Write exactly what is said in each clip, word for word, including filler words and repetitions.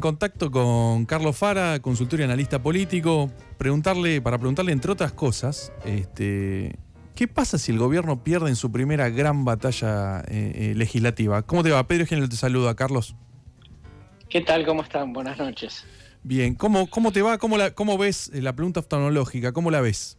contacto con Carlos Fara, consultor y analista político, preguntarle, para preguntarle, entre otras cosas, este, ¿qué pasa si el gobierno pierde en su primera gran batalla eh, eh, legislativa? ¿Cómo te va? Pedro Eugenio te saluda, Carlos. ¿Qué tal? ¿Cómo están? Buenas noches. Bien, ¿cómo, cómo te va? ¿Cómo, la, cómo ves la pregunta oftalmológica? ¿Cómo la ves?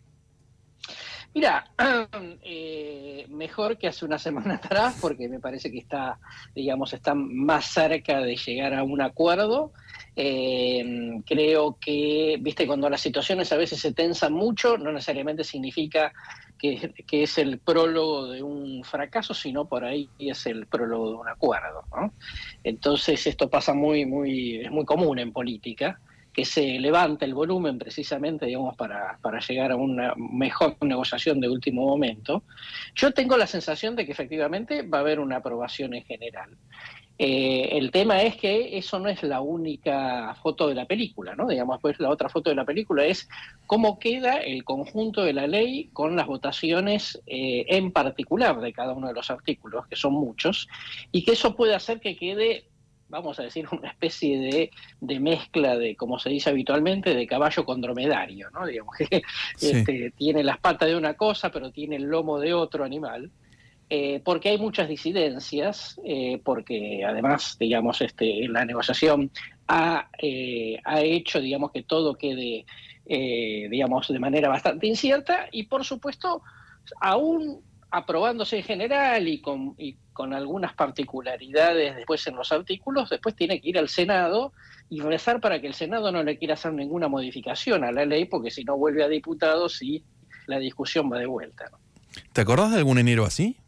Mira, eh, mejor que hace una semana atrás, porque me parece que está, digamos, está más cerca de llegar a un acuerdo. Eh, creo que, viste, cuando las situaciones a veces se tensan mucho, no necesariamente significa que, que es el prólogo de un fracaso, sino por ahí es el prólogo de un acuerdo, ¿no? Entonces esto pasa muy, muy, es muy común en política, que se levanta el volumen precisamente, digamos, para, para llegar a una mejor negociación de último momento. Yo tengo la sensación de que efectivamente va a haber una aprobación en general. Eh, el tema es que eso no es la única foto de la película, ¿no? Digamos, pues la otra foto de la película es cómo queda el conjunto de la ley con las votaciones eh, en particular de cada uno de los artículos, que son muchos, y que eso puede hacer que quede, vamos a decir, una especie de, de mezcla de, como se dice habitualmente, de caballo con dromedario, ¿no? Digamos que sí. este, tiene las patas de una cosa, pero tiene el lomo de otro animal, eh, porque hay muchas disidencias, eh, porque además, digamos, este, la negociación ha, eh, ha hecho, digamos, que todo quede, eh, digamos, de manera bastante incierta, y por supuesto, aún aprobándose en general y con, y con algunas particularidades después en los artículos, después tiene que ir al Senado y rezar para que el Senado no le quiera hacer ninguna modificación a la ley, porque si no vuelve a diputados y la discusión va de vuelta, ¿no? ¿Te acordás de algún enero así?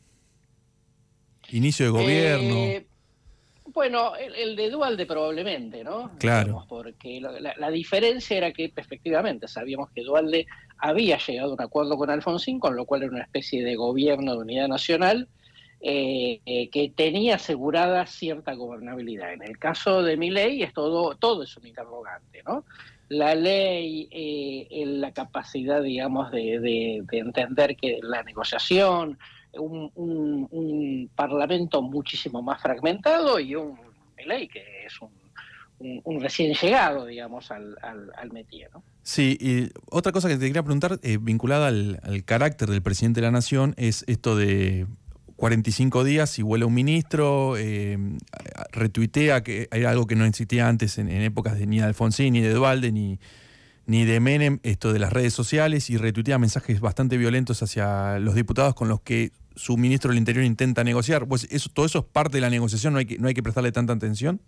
Inicio de gobierno. Eh, bueno, el, el de Duhalde probablemente, ¿no? Claro. Digamos, porque la, la diferencia era que efectivamente sabíamos que Duhalde había llegado a un acuerdo con Alfonsín, con lo cual era una especie de gobierno de unidad nacional eh, eh, que tenía asegurada cierta gobernabilidad. En el caso de Milei es todo, todo es un interrogante, ¿no? La ley, eh, la capacidad, digamos, de, de, de entender que la negociación, un, un, un parlamento muchísimo más fragmentado y un Milei que es un, un, un recién llegado, digamos, al, al, al métier, ¿no? Sí, y otra cosa que te quería preguntar, eh, vinculada al, al carácter del presidente de la Nación, es esto de cuarenta y cinco días y vuela un ministro, eh, retuitea, que era algo que no existía antes en, en épocas de ni de Alfonsín, ni de Duhalde, ni, ni de Menem, esto de las redes sociales, y retuitea mensajes bastante violentos hacia los diputados con los que su ministro del Interior intenta negociar. Pues eso, todo eso es parte de la negociación, no hay que, no hay que prestarle tanta atención.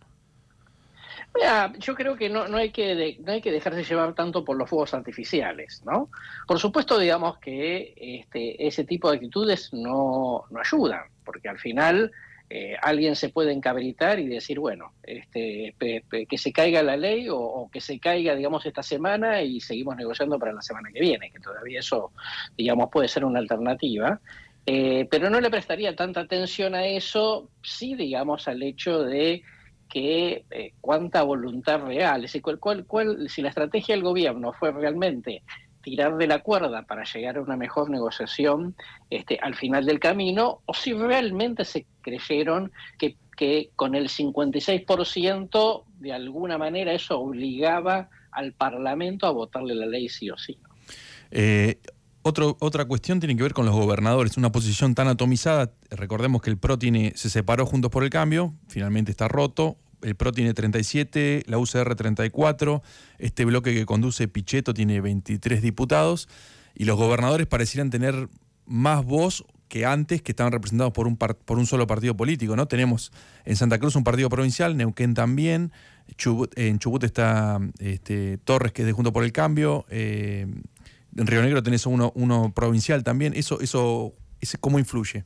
Mira, yo creo que no, no, hay que de, no hay que dejarse llevar tanto por los fuegos artificiales, ¿no? Por supuesto, digamos que este, ese tipo de actitudes no, no ayudan, porque al final eh, alguien se puede encabritar y decir, bueno, este, pe, pe, que se caiga la ley o, o que se caiga, digamos, esta semana y seguimos negociando para la semana que viene, que todavía eso, digamos, puede ser una alternativa. Eh, pero no le prestaría tanta atención a eso, sí, digamos, al hecho de que eh, cuánta voluntad real, es decir, cuál, cuál, cuál, si la estrategia del gobierno fue realmente tirar de la cuerda para llegar a una mejor negociación este, al final del camino, o si realmente se creyeron que, que con el cincuenta y seis por ciento de alguna manera eso obligaba al Parlamento a votarle la ley sí o sí, ¿no? Eh, otro, otra cuestión tiene que ver con los gobernadores, una posición tan atomizada. Recordemos que el P R O tiene, se separó Juntos por el Cambio, finalmente está roto. El P R O tiene treinta y siete, la U C R treinta y cuatro, este bloque que conduce Pichetto tiene veintitrés diputados, y los gobernadores parecieran tener más voz que antes, que estaban representados por un, par, por un solo partido político, ¿no? Tenemos en Santa Cruz un partido provincial, Neuquén también, Chubut, en Chubut está este, Torres, que es de Juntos por el Cambio, eh, en Río Negro tenés uno, uno provincial también. ¿Eso, eso, ese, cómo influye?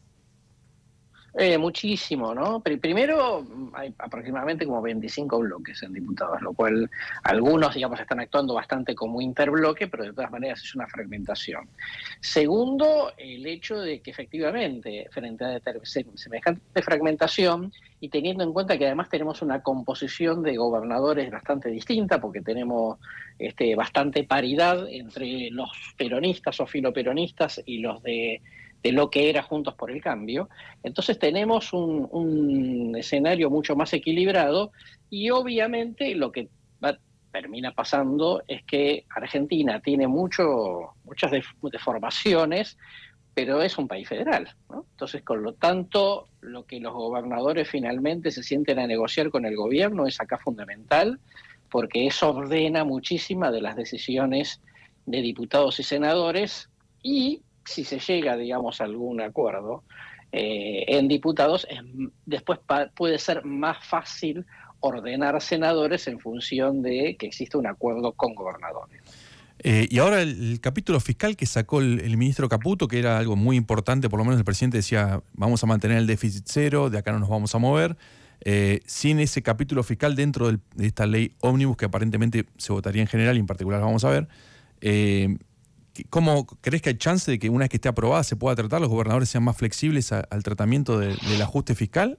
Eh, muchísimo, ¿no? Primero, hay aproximadamente como veinticinco bloques en diputados, lo cual algunos, digamos, están actuando bastante como interbloque, pero de todas maneras es una fragmentación. Segundo, el hecho de que efectivamente, frente a semejante fragmentación, y teniendo en cuenta que además tenemos una composición de gobernadores bastante distinta, porque tenemos este, bastante paridad entre los peronistas o filoperonistas y los de de lo que era Juntos por el Cambio. Entonces tenemos un, un escenario mucho más equilibrado y obviamente lo que va, termina pasando es que Argentina tiene mucho, muchas deformaciones, pero es un país federal, ¿no? Entonces, con lo tanto, lo que los gobernadores finalmente se sienten a negociar con el gobierno es acá fundamental, porque eso ordena muchísimas de las decisiones de diputados y senadores, y si se llega, digamos, a algún acuerdo eh, en diputados, es, después pa, puede ser más fácil ordenar senadores en función de que existe un acuerdo con gobernadores. Eh, y ahora el, el capítulo fiscal que sacó el, el ministro Caputo, que era algo muy importante, por lo menos el presidente decía, vamos a mantener el déficit cero, de acá no nos vamos a mover, eh, sin ese capítulo fiscal dentro del, de esta ley ómnibus que aparentemente se votaría en general y en particular vamos a ver, eh, ¿cómo crees que hay chance de que una vez que esté aprobada se pueda tratar, los gobernadores sean más flexibles a, al tratamiento de, del ajuste fiscal?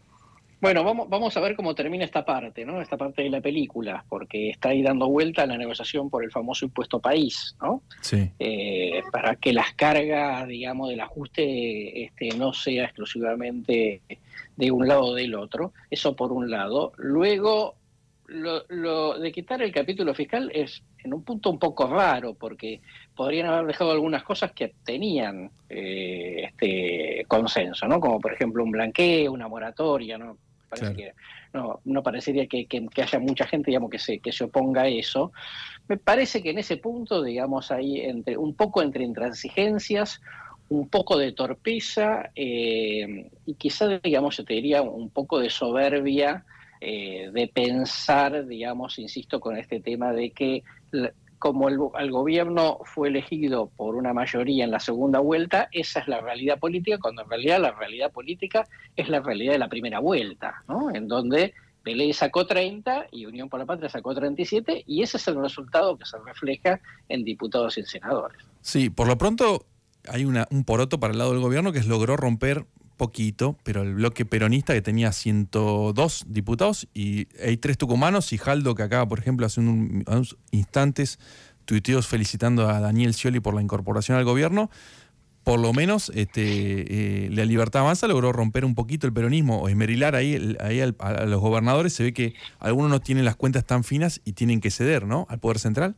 Bueno, vamos, vamos a ver cómo termina esta parte, ¿no? Esta parte de la película, porque está ahí dando vuelta la negociación por el famoso impuesto país, ¿no? Sí. Eh, para que las cargas, digamos, del ajuste este, no sea exclusivamente de un lado o del otro. Eso por un lado. Luego, lo, lo de quitar el capítulo fiscal es en un punto un poco raro, porque podrían haber dejado algunas cosas que tenían eh, este consenso, ¿no? Como por ejemplo un blanqueo, una moratoria, ¿no? Parece claro. que no, no parecería que, que, que haya mucha gente, digamos, que se, que se oponga a eso. Me parece que en ese punto, digamos, ahí entre, un poco entre intransigencias, un poco de torpeza eh, y quizá, digamos, yo te diría un poco de soberbia eh, de pensar, digamos, insisto, con este tema de que como el, el gobierno fue elegido por una mayoría en la segunda vuelta, esa es la realidad política, cuando en realidad la realidad política es la realidad de la primera vuelta, ¿no? En donde Milei sacó treinta y Unión por la Patria sacó treinta y siete, y ese es el resultado que se refleja en diputados y senadores. Sí, por lo pronto hay una, un poroto para el lado del gobierno que logró romper poquito, pero el bloque peronista que tenía ciento dos diputados y hay tres tucumanos y Jaldo que acaba, por ejemplo, hace un, unos instantes tuiteos felicitando a Daniel Scioli por la incorporación al gobierno. Por lo menos este, eh, la Libertad Avanza logró romper un poquito el peronismo o esmerilar ahí, ahí al, a los gobernadores. Se ve que algunos no tienen las cuentas tan finas y tienen que ceder, ¿no?, al Poder Central.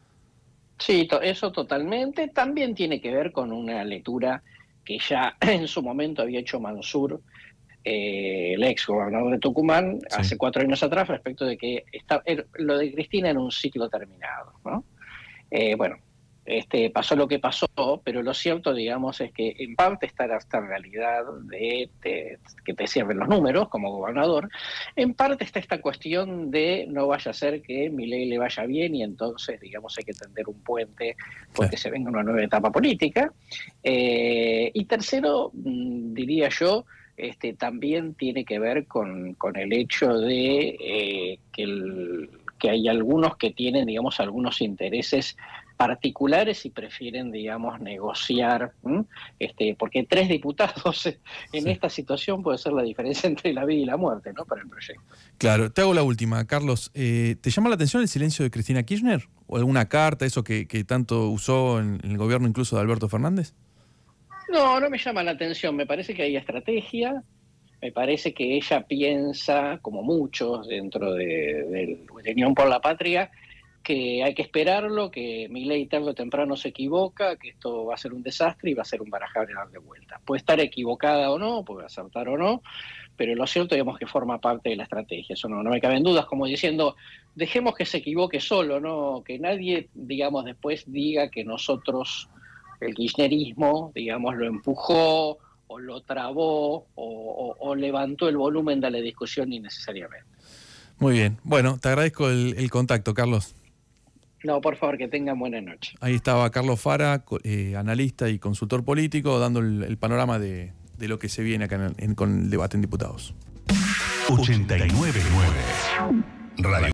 Sí, eso totalmente. También tiene que ver con una lectura que ya en su momento había hecho Mansur, eh, el ex gobernador de Tucumán, sí. hace cuatro años atrás, respecto de que está, er, lo de Cristina era un ciclo terminado, ¿no? Eh, bueno, este, pasó lo que pasó, pero lo cierto, digamos, es que en parte está esta realidad de, de que te sirven los números como gobernador, en parte está esta cuestión de no vaya a ser que Milei le vaya bien y entonces, digamos, hay que tender un puente porque sí. se venga una nueva etapa política. Eh, y tercero, diría yo, este, también tiene que ver con, con el hecho de eh, que, el, que hay algunos que tienen, digamos, algunos intereses particulares y prefieren, digamos, negociar, ¿m? este, porque tres diputados en sí. esta situación puede ser la diferencia entre la vida y la muerte, ¿no?, para el proyecto. Claro, te hago la última, Carlos. Eh, ¿Te llama la atención el silencio de Cristina Kirchner? ¿O alguna carta, eso que, que tanto usó en, en el gobierno incluso de Alberto Fernández? No, no me llama la atención. Me parece que hay estrategia. Me parece que ella piensa, como muchos dentro de, de, de Unión por la Patria, que hay que esperarlo, que Milei tarde o temprano se equivoca, que esto va a ser un desastre y va a ser un barajar y dar de vuelta. Puede estar equivocada o no, puede acertar o no, pero lo cierto, digamos, que forma parte de la estrategia. Eso no, no me caben dudas, como diciendo, dejemos que se equivoque solo, no, que nadie, digamos, después diga que nosotros, el kirchnerismo, digamos, lo empujó o lo trabó o, o, o levantó el volumen de la discusión innecesariamente. Muy bien. Bueno, te agradezco el, el contacto, Carlos. No, por favor, que tengan buena noche. Ahí estaba Carlos Fara, eh, analista y consultor político, dando el, el panorama de, de lo que se viene acá en, en, con el debate en diputados. ochenta y nueve punto nueve Radio